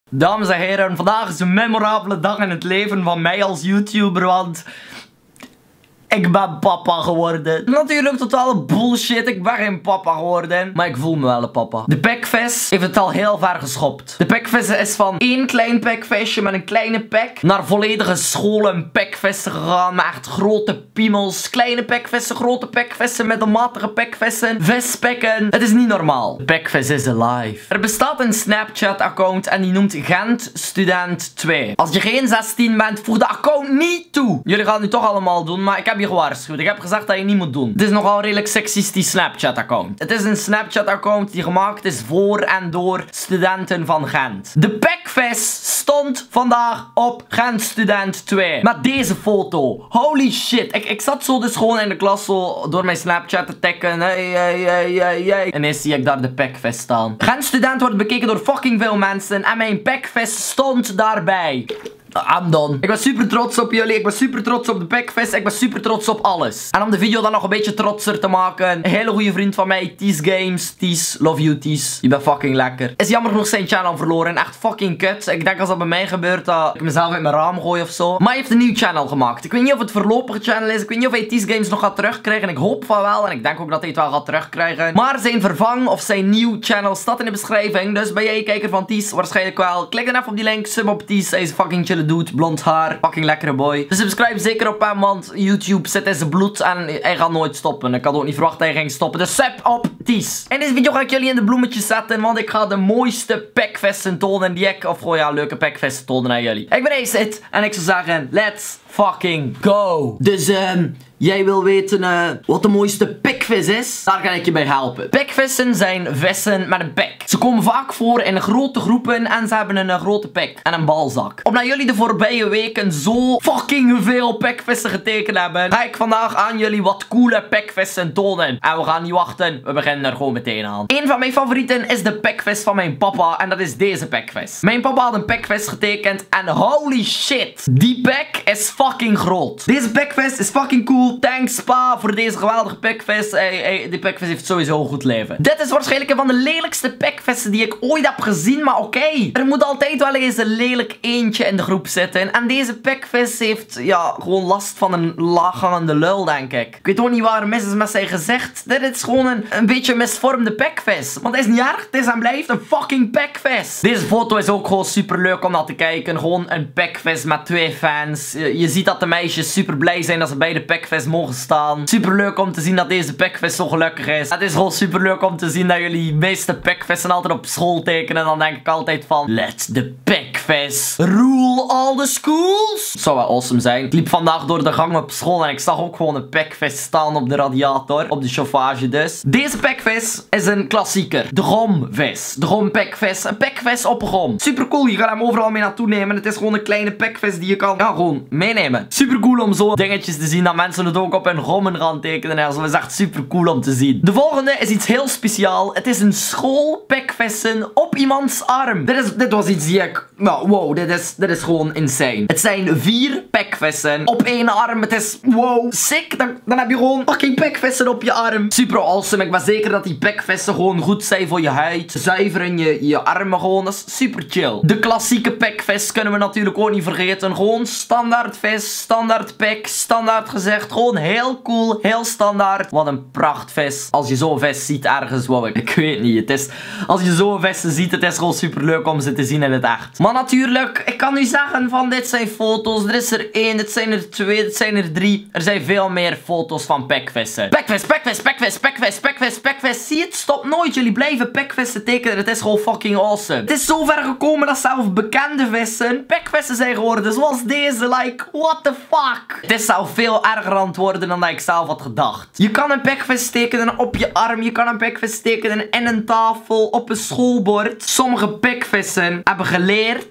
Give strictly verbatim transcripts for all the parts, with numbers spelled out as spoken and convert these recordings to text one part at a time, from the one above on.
Dames en heren, vandaag is een memorabele dag in het leven van mij als YouTuber, want ik ben papa geworden. Natuurlijk totale bullshit, ik ben geen papa geworden, maar ik voel me wel een papa. De Pekfest heeft het al heel ver geschopt. De Pekfest is van één klein Pekfestje met een kleine pek naar volledige scholen Pekfesten gegaan, met echt grote piemels. Kleine Pekfesten, grote Pekfesten met de matige Pekfesten, vestpekken. Het is niet normaal. De Pekfest is alive. Er bestaat een Snapchat account en die noemt Gent Student twee. Als je geen zestien bent, voeg de account niet toe. Jullie gaan het nu toch allemaal doen, maar ik heb je gewaarschuwd. Ik heb gezegd dat je niet moet doen. Het is nogal redelijk seksistisch Snapchat account. Het is een Snapchat account die gemaakt is voor en door studenten van Gent. De Pekfest stond vandaag op Gent Student twee. Met deze foto. Holy shit. Ik, ik zat zo dus gewoon in de klas zo door mijn Snapchat te tikken. Hey, hey, hey, hey, hey. En ineens zie ik daar de Pekfest staan. Gent Student wordt bekeken door fucking veel mensen. En mijn Pekfest stond daarbij. I'm done. Ik ben super trots op jullie. Ik ben super trots op de Pekfest. Ik ben super trots op alles. En om de video dan nog een beetje trotser te maken. Een hele goede vriend van mij. Tees Games. Tees. Love you Tees. Je bent fucking lekker. Is jammer genoeg zijn channel verloren. Echt fucking kut. Ik denk als dat bij mij gebeurt dat ik mezelf uit mijn raam gooi of zo. Maar hij heeft een nieuw channel gemaakt. Ik weet niet of het voorlopige channel is. Ik weet niet of hij Tees Games nog gaat terugkrijgen. Ik hoop van wel. En ik denk ook dat hij het wel gaat terugkrijgen. Maar zijn vervang of zijn nieuw channel staat in de beschrijving. Dus ben jij kijker van Tees? Waarschijnlijk wel. Klik dan even op die link. Sub op Tees. Hij is fucking chille dude. Blond haar. Fucking lekkere boy. Dus subscribe zeker op hem, want YouTube zit in zijn bloed en hij gaat nooit stoppen. Ik had ook niet verwacht dat hij ging stoppen. Dus sub op Tees. In deze video ga ik jullie in de bloemetjes zetten, want ik ga de mooiste Pekfesten tonen die ik, of gewoon ja, leuke Pekfesten tonen aan jullie. Ik ben Aceit en ik zou zeggen, let's fucking go. Dus ehm... jij wil weten uh, wat de mooiste Pekfest is? Daar ga ik je bij helpen. Pekfesten zijn vissen met een pek. Ze komen vaak voor in grote groepen en ze hebben een, een grote pek en een balzak. Omdat jullie de voorbije weken zo fucking veel Pekfesten getekend hebben, ga ik vandaag aan jullie wat coole Pekfesten tonen. En we gaan niet wachten, we beginnen er gewoon meteen aan. Een van mijn favorieten is de Pekfest van mijn papa en dat is deze Pekfest. Mijn papa had een Pekfest getekend en holy shit, die pek is fucking groot. Deze Pekfest is fucking cool. Thanks pa voor deze geweldige Pekfest. Hey, hey, die Pekfest heeft sowieso een goed leven. Dit is waarschijnlijk een van de lelijkste Pekfesten die ik ooit heb gezien. Maar oké, okay. Er moet altijd wel eens een lelijk eentje in de groep zitten. En deze Pekfest heeft ja, gewoon last van een laaghangende lul, denk ik. Ik weet ook niet waar mis is met zijn gezicht. Dit is gewoon een, een beetje misvormde Pekfest. Want het is niet erg, het is en blijft een fucking Pekfest. Deze foto is ook gewoon super leuk om naar te kijken. Gewoon een Pekfest met twee fans. Je, je ziet dat de meisjes super blij zijn dat ze bij de Pekfest mogen staan. Super leuk om te zien dat deze Pekfest zo gelukkig is. Het is gewoon super leuk om te zien dat jullie de meeste Pekfesten altijd op school tekenen. En dan denk ik altijd van, let the Pekfest rule all the schools. Dat zou wel awesome zijn. Ik liep vandaag door de gang op school en ik zag ook gewoon een Pekfest staan op de radiator. Op de chauffage dus. Deze Pekfest is een klassieker. De Gomfest. De Gom Pekfest. Een Pekfest op een Gom. Super cool. Je gaat hem overal mee naartoe nemen. Het is gewoon een kleine Pekfest die je kan ja, gewoon meenemen. Super cool om zo dingetjes te zien dat mensen het ook op hun gommen gaan tekenen. En dat is echt super cool om te zien. De volgende is iets heel speciaal. Het is een school Pekfesten op iemands arm. Dit, is, dit was iets die ik... Nou, wow, dit is, dit is gewoon insane. Het zijn vier Pekfesten op één arm. Het is, wow, sick. Dan, dan heb je gewoon fucking Pekfesten op je arm. Super awesome. Ik ben zeker dat die Pekfesten gewoon goed zijn voor je huid. Zuiveren je, je armen gewoon. Dat is super chill. De klassieke Pekfest kunnen we natuurlijk ook niet vergeten. Gewoon standaard vest, standaard pek, standaard gezegd. Gewoon heel cool, heel standaard. Wat een prachtvest. Als je zo'n vest ziet ergens, wow, ik, ik weet niet. Het is, als je zo'n vesten ziet, het is gewoon super leuk om ze te zien in het echt. Maar natuurlijk, ik kan nu zeggen van dit zijn foto's. Er is er één, dit zijn er twee, dit zijn er drie. Er zijn veel meer foto's van Pekfesten. Pekfest, Pekfest, Pekfest, Pekfest, Pekfest, Pekfest. Zie het, stop nooit. Jullie blijven Pekfesten tekenen. Het is gewoon fucking awesome. Het is zo ver gekomen dat zelfs bekende vesten Pekfesten zijn geworden. Zoals deze, like, what the fuck. Het is zelf veel erger aan het worden dan dat ik zelf had gedacht. Je kan een Pekfest tekenen op je arm. Je kan een Pekfest tekenen in een tafel, op een schoolbord. Sommige Pekfesten hebben geleerd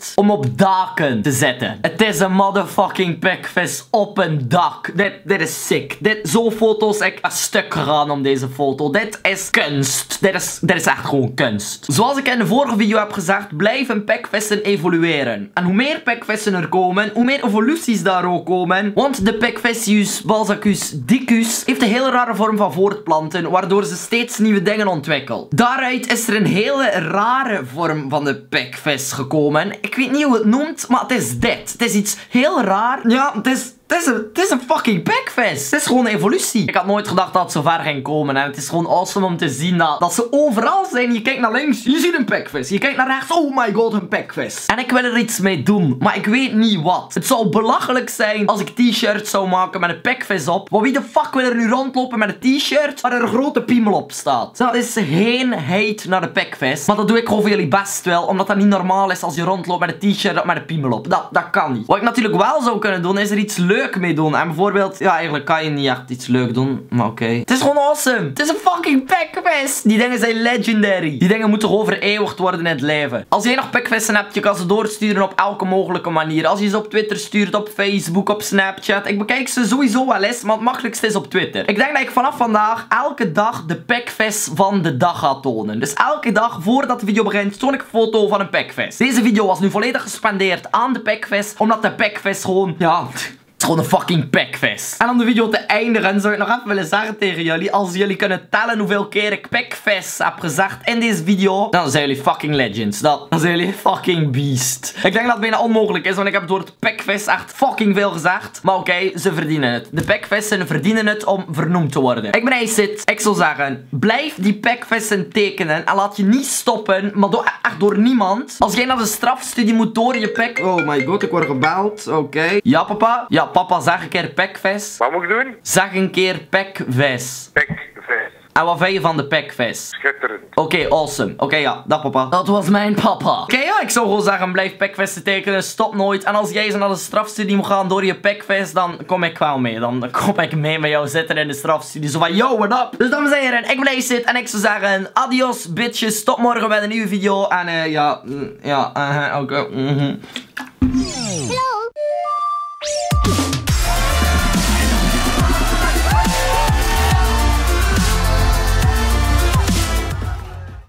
gemaakt om op daken te zetten. Het is een motherfucking pekvis op een dak. Dit, dit is sick. Dit, zo'n foto's, ik een stuk gegaan om deze foto. Dit is kunst. Dit is, dit is echt gewoon kunst. Zoals ik in de vorige video heb gezegd, blijven pekvissen evolueren. En hoe meer pekvissen er komen, hoe meer evoluties daar ook komen. Want de Pekvisius balzacus dicus heeft een hele rare vorm van voortplanten, waardoor ze steeds nieuwe dingen ontwikkelt. Daaruit is er een hele rare vorm van de pekvis gekomen. Ik weet niet hoe het noemt, maar het is dit. Het is iets heel raar. Ja, het is... Het is, een, het is een fucking pekvis. Het is gewoon een evolutie. Ik had nooit gedacht dat het zo ver ging komen. En het is gewoon awesome om te zien dat, dat ze overal zijn. Je kijkt naar links, je ziet een pekvis. Je kijkt naar rechts, oh my god, een pekvis. En ik wil er iets mee doen, maar ik weet niet wat. Het zou belachelijk zijn als ik t-shirts zou maken met een pekvis op. Maar wie de fuck wil er nu rondlopen met een t-shirt waar er een grote piemel op staat? Dat is geen hate naar de pekvis. Maar dat doe ik gewoon voor jullie best wel. Omdat dat niet normaal is als je rondloopt met een t-shirt met een piemel op. Dat, dat kan niet. Wat ik natuurlijk wel zou kunnen doen, is er iets leuks leuk mee doen. En bijvoorbeeld, ja, eigenlijk kan je niet echt iets leuk doen. Maar oké. Okay. Het is gewoon awesome. Het is een fucking pekvis. Die dingen zijn legendary. Die dingen moeten gewoon vereeuwigd worden in het leven. Als jij nog pekvissen hebt, je kan ze doorsturen op elke mogelijke manier. Als je ze op Twitter stuurt, op Facebook, op Snapchat. Ik bekijk ze sowieso wel eens, maar het makkelijkste is op Twitter. Ik denk dat ik vanaf vandaag elke dag de pekvis van de dag ga tonen. Dus elke dag, voordat de video begint, toon ik een foto van een pekvis. Deze video was nu volledig gespendeerd aan de pekvis, omdat de pekvis gewoon, ja... Het is gewoon een fucking pekvis. En om de video te eindigen zou ik nog even willen zeggen tegen jullie. Als jullie kunnen tellen hoeveel keer ik pekvis heb gezegd in deze video, dan zijn jullie fucking legends. Dan, dan zijn jullie fucking beast. Ik denk dat het bijna onmogelijk is, want ik heb door het pekvis echt fucking veel gezegd. Maar oké, okay, ze verdienen het. De pekvissen verdienen het om vernoemd te worden. Ik ben Acid. Ik zou zeggen, blijf die pekvissen tekenen en laat je niet stoppen, maar door, echt door niemand. Als jij naar de strafstudie moet door je pek... Oh my god, ik word gebeld. Oké. Okay. Ja, papa. Ja, papa, zeg een keer pekvis. Wat moet ik doen? Zeg een keer pekvis. Pekvis. En wat vind je van de pekvis? Schitterend. Oké, okay, awesome. Oké, okay, ja, dag papa. Dat was mijn papa. Oké, okay, ja, ik zou gewoon zeggen, blijf pekvissen tekenen, stop nooit. En als jij zo naar de strafstudie moet gaan door je pekvis, dan kom ik wel mee. Dan kom ik mee met jou zitten in de strafstudie. Zo van, yo, what up? Dus dames en heren, ik ben Acid en ik zou zeggen, adios bitches, tot morgen met een nieuwe video. En uh, ja, mm, ja, uh, oké. Okay, mm -hmm.